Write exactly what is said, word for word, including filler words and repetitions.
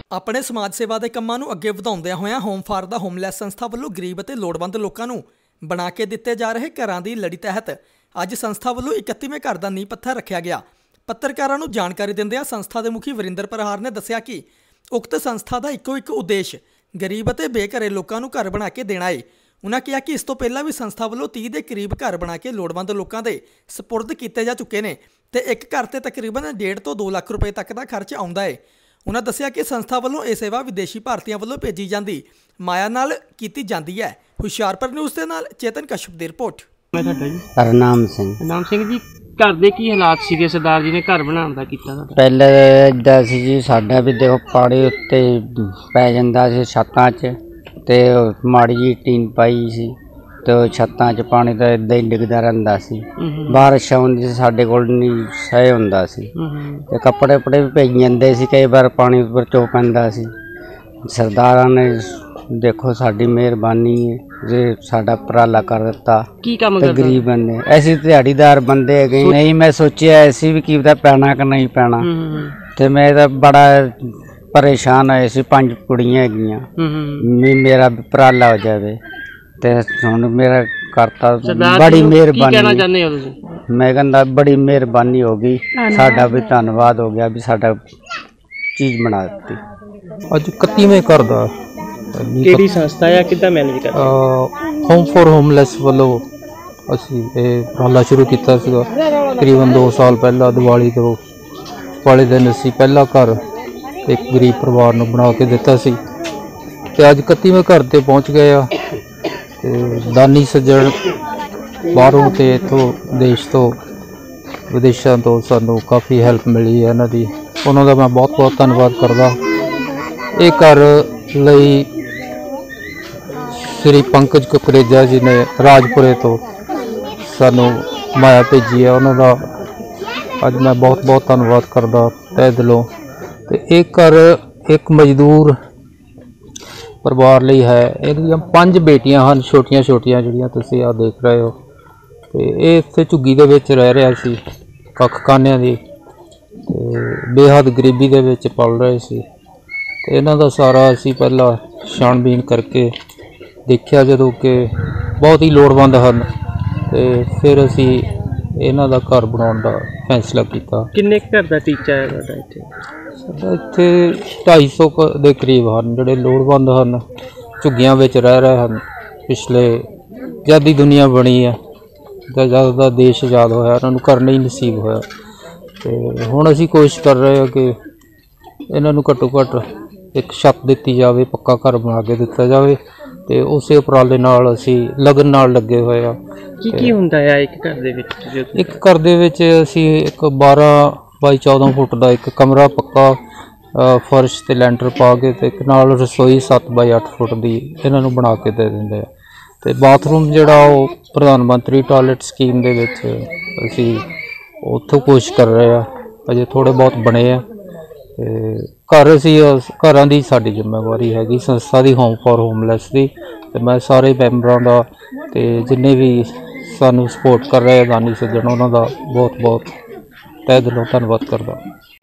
ਆਪਣੇ ਸਮਾਜ ਸੇਵਾ ਦੇ ਕੰਮਾਂ ਨੂੰ ਅੱਗੇ ਵਧਾਉਂਦਿਆਂ ਹੋਇਆਂ ਹੋਮ ਫਾਰ ਦਾ ਹੋਮਲੈਸ ਸੰਸਥਾ ਵੱਲੋਂ ਗਰੀਬ ਅਤੇ ਲੋੜਵੰਦ ਲੋਕਾਂ ਨੂੰ ਬਣਾ ਕੇ ਦਿੱਤੇ ਜਾ ਰਹੇ ਘਰਾਂ ਦੀ ਲੜੀ ਤਹਿਤ ਅੱਜ ਸੰਸਥਾ ਵੱਲੋਂ ਇਕੱਤੀਵੇਂ ਘਰ ਦਾ ਨੀਂਹ ਪੱਥਰ ਰੱਖਿਆ ਗਿਆ। ਪੱਤਰਕਾਰਾਂ ਨੂੰ ਜਾਣਕਾਰੀ ਦਿੰਦਿਆਂ ਸੰਸਥਾ ਦੇ ਮੁਖੀ ਵਰਿੰਦਰ ਪ੍ਰਹਾਰ ਨੇ ਦੱਸਿਆ ਕਿ ਉਕਤ ਸੰਸਥਾ ਦਾ ਇੱਕੋ ਇੱਕ ਉਦੇਸ਼ ਗਰੀਬ ਅਤੇ ਬੇਘਰੇ ਲੋਕਾਂ ਨੂੰ ਘਰ ਬਣਾ ਕੇ ਦੇਣਾ ਹੈ। ਉਨ੍ਹਾਂ ਕਿਹਾ कि इस तो पहला भी संस्था वालों तीस के करीब घर बना के लोड़वंद लोगों के सपुरद किए जा चुके हैं तो एक घर से तकरीबन डेढ़ तो दो लाख रुपए तक का खर्च आता है। उन्होंने दस्सिया कि संस्था वालों यह सेवा विदेशी भारतीयों वालों भेजी जाती माया नाल कीती जाती है। हुशियारपुर न्यूज़ के नाल चेतन कश्यप की रिपोर्ट। हरनाम सिंह हरनाम सिंह जी घर के की हालात सीगे सरदार जी ने घर बनाने का कीता था? पहले इदा सी जी साडा भी देखो पाड़ी उत्ते पै जांदा सी छत्तां च ते माड़ी जी टीन पाई सी तो छत्तां च पानी तो इदा ही डिगदा रहिंदा सी। बारिश आउंदी सी साडे कोल नहीं सह हुंदा सी ते कपड़े कपड़े भी भई जांदे सी कई बार पानी उपर चो पैंदा सी। सरदारां ने देखो साडी मेहरबानी है जे साडा उपराला कर दिता ते गरीब बंदे ऐसी दिहाड़ीदार बंदे है नहीं मैं सोचिया ऐसी भी की पता पैना कि नहीं पैना ते मैं तो बड़ा परेशान होए सी। पंज कुड़ियां हैगियां मेरा उपराला हो जाए ते हुण मेरा करता बड़ी मेहरबानी मैं कहंदा बड़ी मेहरबानी हो गई साडा भी धन्नवाद हो गया भी साडा चीज़ बना दी। अज इकतीवें घर दा ਕਿਹੜੀ ਸੰਸਥਾ ਹੈ ਕਿੱਦਾਂ ਮੈਨੇਜ ਕਰਦੇ ਹੋਮ ਫॉर ਹੋਮਲੈਸ ਵੱਲੋਂ ਅਸੀਂ ਇਹ ਉਪਰਾਲਾ ਸ਼ੁਰੂ ਕੀਤਾ ਸੀਗਾ ਤਕਰੀਬਨ ਦੋ ਸਾਲ ਪਹਿਲਾਂ ਦੀਵਾਲੀ ਤੋਂ ਵਾਲੇ ਦਿਨ ਅਸੀਂ ਪਹਿਲਾ ਘਰ ਇੱਕ ਗਰੀਬ ਪਰਿਵਾਰ ਨੂੰ ਬਣਾ ਕੇ ਦਿੱਤਾ ਸੀ ਤੇ ਅੱਜ ਇਕੱਤੀਵੇਂ ਘਰ ਤੇ ਪਹੁੰਚ ਗਏ ਆ ਤੇ ਦਾਨੀ ਸੱਜਣ ਬਾਹਰੋਂ ਤੇ ਇੱਥੋਂ ਦੇਸ਼ ਤੋਂ ਵਿਦੇਸ਼ਾਂ ਤੋਂ ਸਾਨੂੰ ਕਾਫੀ ਹੈਲਪ ਮਿਲੀ ਹੈ ਇਹਨਾਂ ਦੀ ਉਹਨਾਂ ਦਾ ਮੈਂ ਬਹੁਤ ਬਹੁਤ ਧੰਨਵਾਦ ਕਰਦਾ। ਇਹ ਘਰ ਲਈ श्री पंकज कुकरेजा जी ने राजपुरे तो सानू माया भेजी है उन्होंने अज मैं बहुत बहुत धन्यवाद करदा तह दिलों। तो एक घर एक मजदूर परिवार लई है इहदियां पंज बेटियां हैं छोटियां छोटियां जिहड़ियां तुसीं आ देख रहे हो तो ये इत्थे झुग्गी दे विच रह रहा सी कख कानियां दी ते बेहद गरीबी दे विच पल रहे सी ते इन्हां दा सारा असीं पहला छाणबीन करके देखिया जदों कि बहुत ही लोड़वंद हैं तो फिर असी इन्हां दा घर बनाउण दा फैसला किया। किन्ने घर दा टीचा है तुहाडा इत्थे? साडा इत्थे ढाई सौ दे करीब हैं जिहड़े लोड़वंद हैं झुग्गियां विच रह रहे हैं। पिछले जद दी दुनिया बनी है जद दा देश आज़ाद होया उन्हां नूं घर नहीं नसीब होया ते हुण असी कोशिश कर रहे हैं कि इन्हां नूं घट्टो घट्ट एक छत दित्ती जाए पक्का घर बना के दिता जाए ਤੇ ਉਸੇ ਉਪਰਾਲੇ ਨਾਲ ਅਸੀਂ ਲਗਨ ਨਾਲ ਲੱਗੇ ਹੋਏ ਆ। ਕੀ ਕੀ ਹੁੰਦਾ ਹੈ ਇੱਕ ਘਰ ਦੇ ਵਿੱਚ? ਇੱਕ ਘਰ ਦੇ ਵਿੱਚ ਅਸੀਂ ਇੱਕ ਬਾਰਾਂ ਬਾਈ ਚੌਦਾਂ ਫੁੱਟ ਦਾ ਇੱਕ ਕਮਰਾ ਪੱਕਾ ਫਰਸ਼ ਤੇ ਲੈਂਟਰ ਪਾ ਕੇ ਤੇ ਇੱਕ ਨਾਲ ਰਸੋਈ ਸੱਤ ਬਾਈ ਅੱਠ ਫੁੱਟ ਦੀ ਇਹਨਾਂ ਨੂੰ ਬਣਾ ਕੇ ਦੇ ਦਿੰਦੇ ਆ ਤੇ ਬਾਥਰੂਮ ਜਿਹੜਾ ਉਹ ਪ੍ਰਧਾਨ ਮੰਤਰੀ ਟਾਇਲਟ ਸਕੀਮ ਦੇ ਵਿੱਚ ਅਸੀਂ ਉੱਥੋਂ ਕੋਸ਼ਿਸ਼ ਕਰ ਰਹੇ ਆ ਅਜੇ ਥੋੜੇ ਬਹੁਤ ਬਣੇ ਆ ਤੇ घर असी घर की साड़ी जिम्मेवारी हैगी संस्था की होम फॉर होमलैस की ते मैं सारे मैंबरों का ते जिन्ने भी सानू सपोर्ट कर रहे दानी सज्जन उन्हों का बहुत बहुत तह दिलों धन्नवाद करदा।